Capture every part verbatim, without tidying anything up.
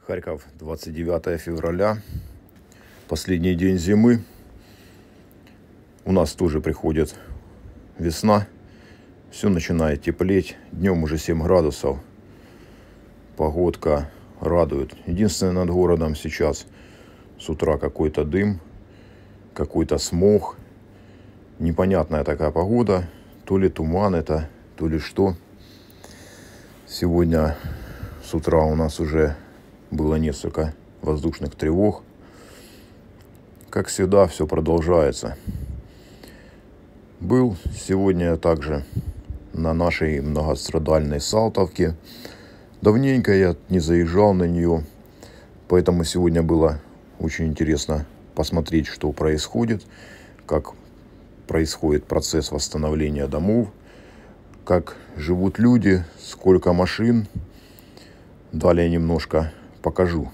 Харьков, двадцать девятое февраля, последний день зимы. У нас тоже приходит весна, все начинает теплеть, днем уже семь градусов, погодка радует. Единственное, над городом сейчас с утра какой-то дым, какой-то смог, непонятная такая погода, то ли туман это, то ли что. Сегодня с утра у нас уже было несколько воздушных тревог. Как всегда, все продолжается. Был сегодня также на нашей многострадальной Салтовке. Давненько я не заезжал на нее, поэтому сегодня было очень интересно посмотреть, что происходит, как происходит процесс восстановления домов, как живут люди, сколько машин. Далее немножко покажу.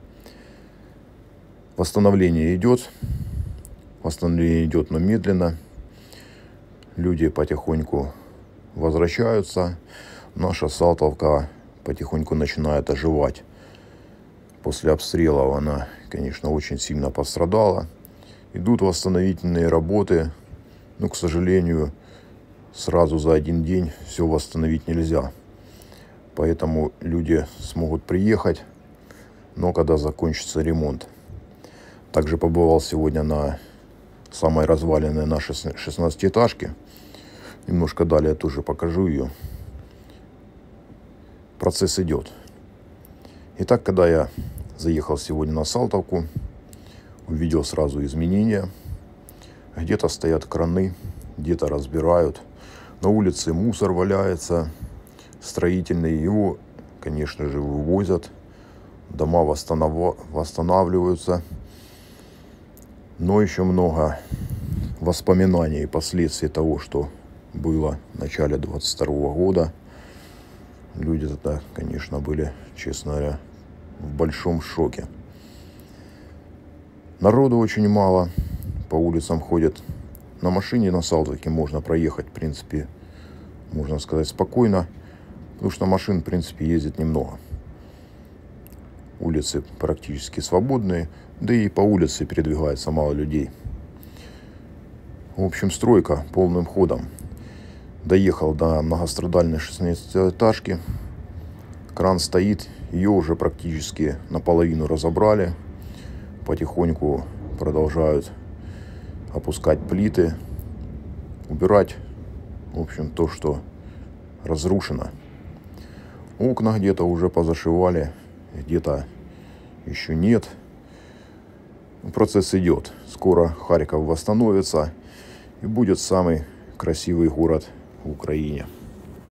Восстановление идет. Восстановление идет, но медленно. Люди потихоньку возвращаются. Наша Салтовка потихоньку начинает оживать. После обстрелов она, конечно, очень сильно пострадала. Идут восстановительные работы. Но, к сожалению, сразу за один день все восстановить нельзя. Поэтому люди смогут приехать, но когда закончится ремонт. Также побывал сегодня на самой разваленной нашей шестнадцатиэтажке. Немножко далее тоже покажу ее. Процесс идет. Итак, когда я заехал сегодня на Салтовку, увидел сразу изменения. Где-то стоят краны, где-то разбирают. На улице мусор валяется строительный. Его, конечно же, вывозят. Дома восстанов... восстанавливаются. Но еще много воспоминаний и последствий того, что было в начале двадцать второго года. Люди тогда, конечно, были, честно говоря, в большом шоке. Народу очень мало. По улицам ходят. На машине на Салтовке можно проехать, в принципе, можно сказать, спокойно. Потому что машин, в принципе, ездит немного. Улицы практически свободные. Да и по улице передвигается мало людей. В общем, стройка полным ходом. Доехал до многострадальной шестнадцатиэтажки. Кран стоит. Ее уже практически наполовину разобрали. Потихоньку продолжают опускать плиты. Убирать, в общем, то, что разрушено. Окна где-то уже позашивали, где-то еще нет. Процесс идет. Скоро Харьков восстановится и будет самый красивый город в Украине.